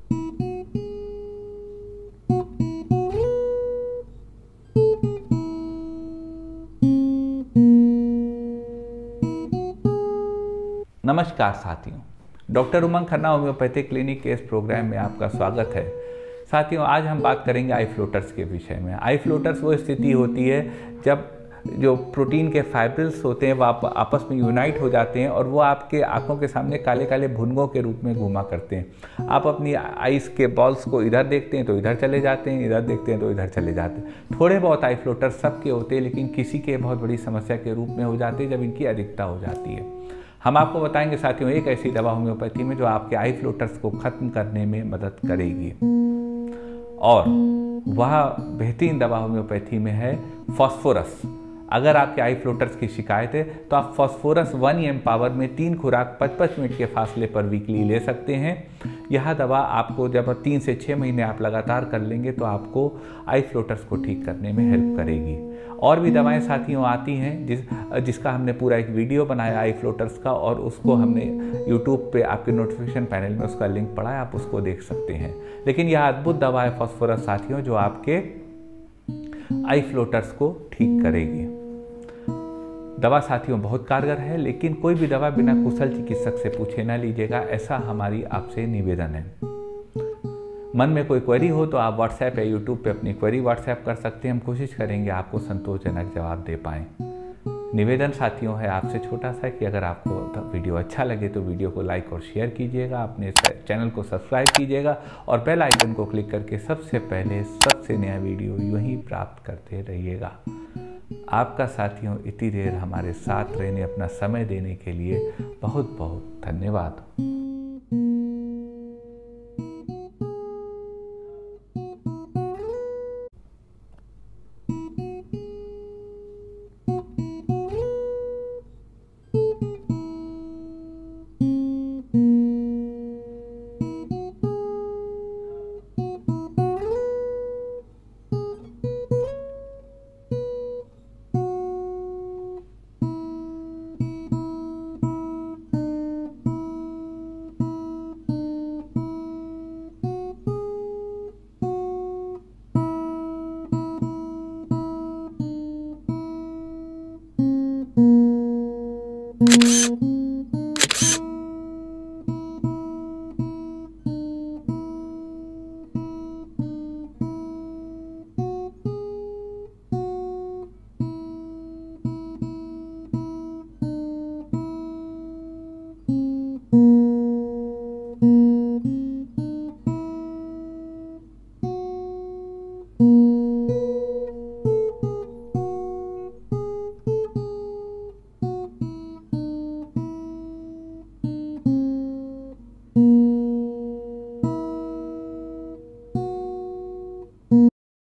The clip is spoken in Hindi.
नमस्कार साथियों, doctor Umang Khanna homeopathic clinic के इस प्रोग्राम में आपका स्वागत है। साथियों, आज हम बात करेंगे आई फ्लोटर्स के विषय में। आई फ्लोटर्स वो स्थिति होती है जब जो प्रोटीन के फाइब्रिल्स होते हैं वो आपस में यूनाइट हो जाते हैं और वो आपके आंखों के सामने काले काले भुनगों के रूप में घूमा करते हैं। आप अपनी आइस के बॉल्स को इधर देखते हैं तो इधर चले जाते हैं, इधर देखते हैं तो इधर चले जाते हैं। थोड़े बहुत आई फ्लोटर्स सबके होते हैं, लेकिन किसी के बहुत बड़ी समस्या के रूप में हो जाते हैं जब इनकी अधिकता हो जाती है। हम आपको बताएंगे साथियों एक ऐसी दवा होम्योपैथी में जो आपके आई फ्लोटर्स को ख़त्म करने में मदद करेगी, और वह बेहतरीन दवा होम्योपैथी में है फॉस्फोरस। अगर आपके आई फ्लोटर्स की शिकायत है तो आप फॉस्फोरस 1 पावर में 3 खुराक 55 मिनट के फासले पर वीकली ले सकते हैं। यह दवा आपको जब 3 से 6 महीने आप लगातार कर लेंगे तो आपको आई फ्लोटर्स को ठीक करने में हेल्प करेगी। और भी दवाएं साथियों आती हैं जिसका हमने पूरा एक वीडियो बनाया आई फ्लोटर्स का, और उसको हमने यूट्यूब पे आपके नोटिफिकेशन पैनल में उसका लिंक पड़ा है, आप उसको देख सकते हैं। लेकिन यह अद्भुत दवा है फॉस्फोरस साथियों, जो आपके आई फ्लोटर्स को ठीक करेगी। दवा साथियों बहुत कारगर है, लेकिन कोई भी दवा बिना कुशल चिकित्सक से पूछे ना लीजिएगा, ऐसा हमारी आपसे निवेदन है। मन में कोई क्वेरी हो तो आप व्हाट्सएप या यूट्यूब पे अपनी क्वेरी व्हाट्सएप कर सकते हैं। हम कोशिश करेंगे आपको संतोषजनक जवाब दे पाएँ। निवेदन साथियों है आपसे छोटा सा कि अगर आपको वीडियो अच्छा लगे तो वीडियो को लाइक और शेयर कीजिएगा, अपने चैनल को सब्सक्राइब कीजिएगा और बेल आइकन को क्लिक करके सबसे पहले सबसे नया वीडियो यूं ही प्राप्त करते रहिएगा। आपका साथियों इतनी देर हमारे साथ रहने, अपना समय देने के लिए बहुत बहुत धन्यवाद।